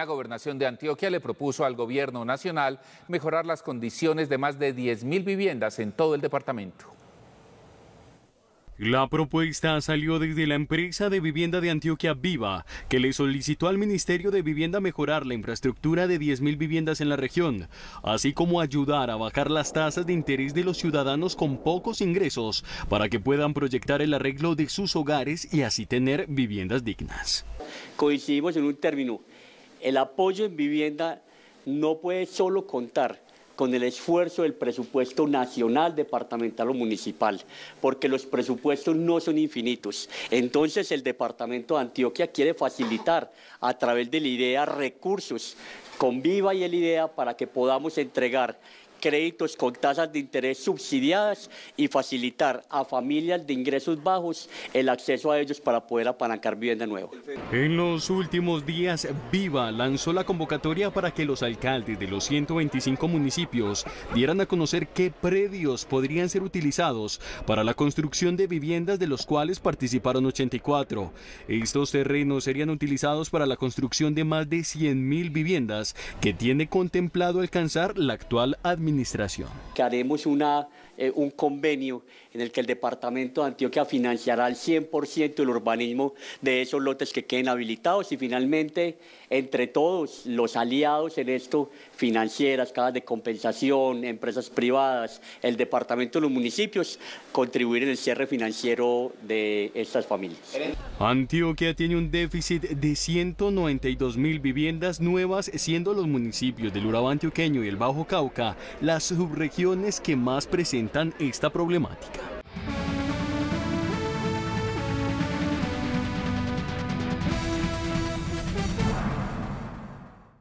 La gobernación de Antioquia le propuso al gobierno nacional mejorar las condiciones de más de 10.000 viviendas en todo el departamento. La propuesta salió desde la empresa de vivienda de Antioquia Viva, que le solicitó al Ministerio de Vivienda mejorar la infraestructura de 10.000 viviendas en la región, así como ayudar a bajar las tasas de interés de los ciudadanos con pocos ingresos para que puedan proyectar el arreglo de sus hogares y así tener viviendas dignas. Coincidimos en un término: el apoyo en vivienda no puede solo contar con el esfuerzo del presupuesto nacional, departamental o municipal, porque los presupuestos no son infinitos. Entonces el departamento de Antioquia quiere facilitar a través del IDEA recursos con Viva y el IDEA para que podamos entregar créditos con tasas de interés subsidiadas y facilitar a familias de ingresos bajos el acceso a ellos para poder apalancar vivienda nueva. En los últimos días, Viva lanzó la convocatoria para que los alcaldes de los 125 municipios dieran a conocer qué predios podrían ser utilizados para la construcción de viviendas, de los cuales participaron 84. Estos terrenos serían utilizados para la construcción de más de 100.000 viviendas que tiene contemplado alcanzar la actual administración. Que haremos un convenio en el que el departamento de Antioquia financiará al 100% el urbanismo de esos lotes que queden habilitados y finalmente entre todos los aliados en esto, financieras, cajas de compensación, empresas privadas, el departamento de los municipios, contribuir en el cierre financiero de estas familias. Antioquia tiene un déficit de 192.000 viviendas nuevas, siendo los municipios del Urabá antioqueño y el Bajo Cauca las subregiones que más presentan esta problemática.